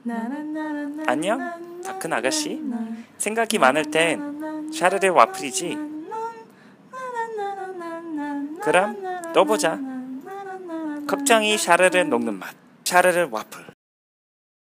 안녕, 다큰 아가씨. 생각이 많을 땐 샤르르 와플이지. 그럼 또 보자. 걱정이 샤르르 녹는 맛, 샤르르 와플.